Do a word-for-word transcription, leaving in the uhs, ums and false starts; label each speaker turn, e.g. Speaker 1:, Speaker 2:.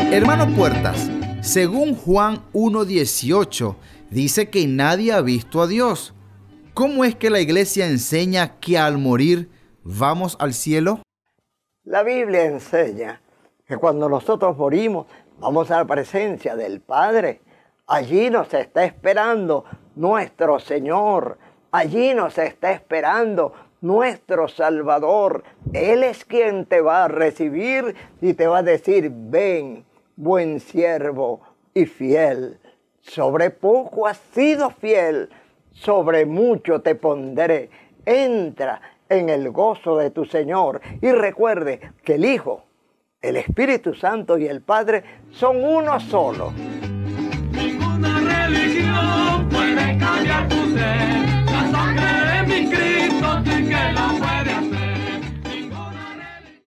Speaker 1: Hermano Puertas, según Juan uno dieciocho, dice que nadie ha visto a Dios. ¿Cómo es que la iglesia enseña que al morir vamos al cielo?
Speaker 2: La Biblia enseña que cuando nosotros morimos vamos a la presencia del Padre. Allí nos está esperando nuestro Señor. Allí nos está esperando nuestro Salvador. Él es quien te va a recibir y te va a decir: ven, buen siervo y fiel. Sobre poco has sido fiel, sobre mucho te pondré. Entra en el gozo de tu Señor. Y recuerde que el Hijo, el Espíritu Santo y el Padre son uno solo.
Speaker 3: Ninguna religión puede cambiar tu ser.